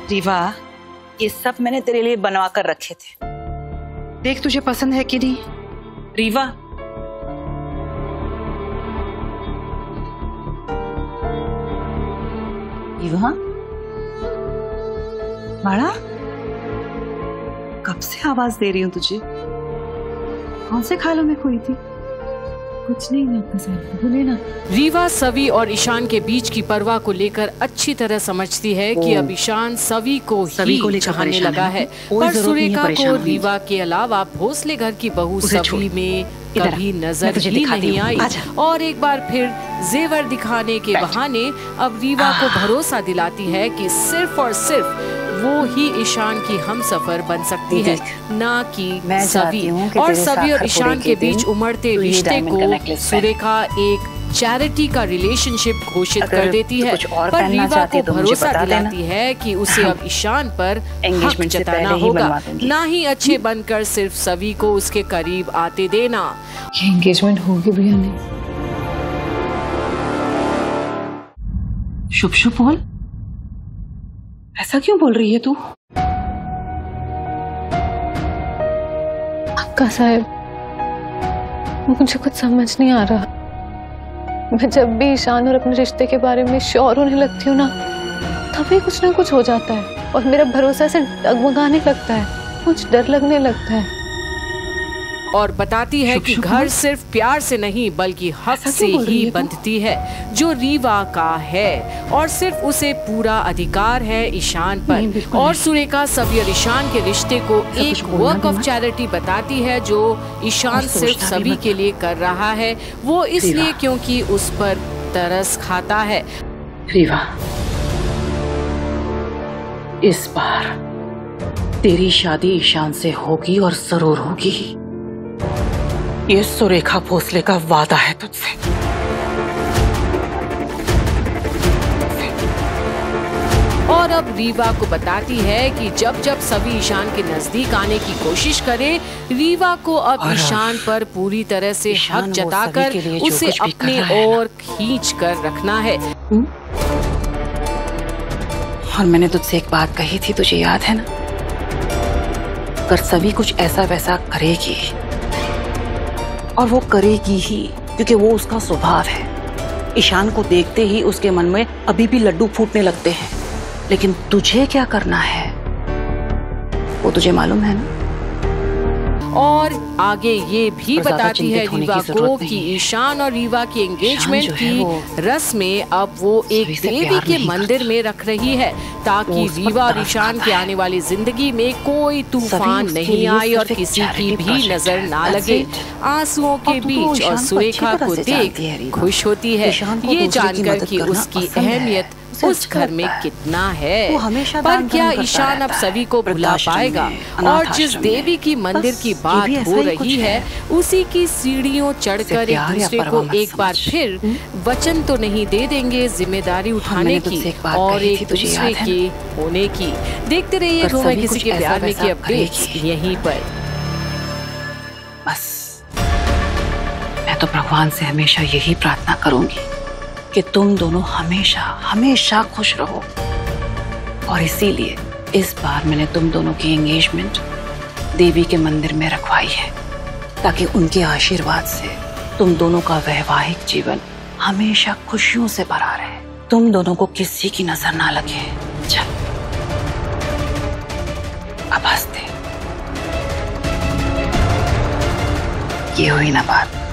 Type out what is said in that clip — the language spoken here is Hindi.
रीवा, ये सब मैंने तेरे लिए बनवा कर रखे थे। देख तुझे पसंद है कि नहीं। रीवा, रीवा, बड़ा कब से आवाज दे रही हूँ तुझे? कौन से ख्यालों में खोई थी? कुछ नहीं ना बोले ना। रीवा सवी और ईशान के बीच की परवाह को लेकर अच्छी तरह समझती है कि अब ईशान सवी को ही चाहने लगा है, पर सुरेखा को रीवा के अलावा भोसले घर की बहू सवी में कभी नजर ही नहीं आई और एक बार फिर जेवर दिखाने के बहाने अब रीवा को भरोसा दिलाती है कि सिर्फ और सिर्फ वो ही ईशान की हमसफर बन सकती है, ना कि सवी। और सवी और ईशान के बीच उमड़ते रिश्ते को सुरेखा एक चैरिटी का रिलेशनशिप घोषित कर देती है, पर रीवा को भरोसा दिलाती है कि उसे अब ईशान पर हक जताना होगा, ना ही अच्छे बनकर सिर्फ सवी को उसके करीब आते देना। ये एंगेजमेंट होगी भी या नहीं? शुभ शुभ बोल, ऐसा क्यों बोल रही है तू? अक्का साहब, मुझे कुछ समझ नहीं आ रहा। मैं जब भी ईशान और अपने रिश्ते के बारे में श्योर होने लगती हूँ ना, तभी कुछ ना कुछ हो जाता है और मेरा भरोसा से डगमगाने लगता है, कुछ डर लगने लगता है। और बताती है कि घर सिर्फ प्यार से नहीं बल्कि हक से ही बंधती है, जो रीवा का है, और सिर्फ उसे पूरा अधिकार है ईशान पर। और सुरेखा सवी और ईशान के रिश्ते को एक वर्क ऑफ चैरिटी बताती है, जो ईशान सिर्फ सभी के लिए कर रहा है, वो इसलिए क्योंकि उस पर तरस खाता है। रीवा, इस बार तेरी शादी ईशान से होगी और जरूर होगी। ये सुरेखा भोसले का वादा है तुझसे। और अब रीवा को बताती है कि जब जब सभी ईशान के नजदीक आने की कोशिश करे, रीवा को अब ईशान पर पूरी तरह से हक जताकर उसे अपने ओर खींच कर रखना है। और मैंने तुझसे एक बात कही थी, तुझे याद है ना? अगर सभी कुछ ऐसा वैसा करेगी, और वो करेगी ही क्योंकि वो उसका स्वभाव है। ईशान को देखते ही उसके मन में अभी भी लड्डू फूटने लगते हैं, लेकिन तुझे क्या करना है वो तुझे मालूम है ना? और आगे ये भी बताती है रीवा को कि ईशान और रीवा की एंगेजमेंट की रस्में अब वो एक देवी के मंदिर में रख रही है, ताकि रीवा और ईशान के आने वाली जिंदगी में कोई तूफान नहीं आए और किसी की भी नजर ना लगे। आंसुओं के बीच और सुरेखा को देख खुश होती है, ये जानकर कि उसकी अहमियत उस घर में कितना है। पर क्या ईशान अब सभी को भुला पाएगा? और जिस देवी की मंदिर की बात हो रही है, उसी की सीढ़ियों चढ़कर एक दूसरे को एक बार फिर वचन तो नहीं दे देंगे जिम्मेदारी उठाने की और एक दूसरे के होने की। देखते रहिए घूमे किसी के प्यार में की अपडेट्स यहीं पर। बस मैं तो भगवान से हमेशा यही प्रार्थना करूंगी कि तुम दोनों हमेशा हमेशा खुश रहो, और इसीलिए इस बार मैंने तुम दोनों की एंगेजमेंट देवी के मंदिर में रखवाई है, ताकि उनके आशीर्वाद से तुम दोनों का वैवाहिक जीवन हमेशा खुशियों से भरा रहे, तुम दोनों को किसी की नजर ना लगे। चल अब हंसते, ये हुई ना बात।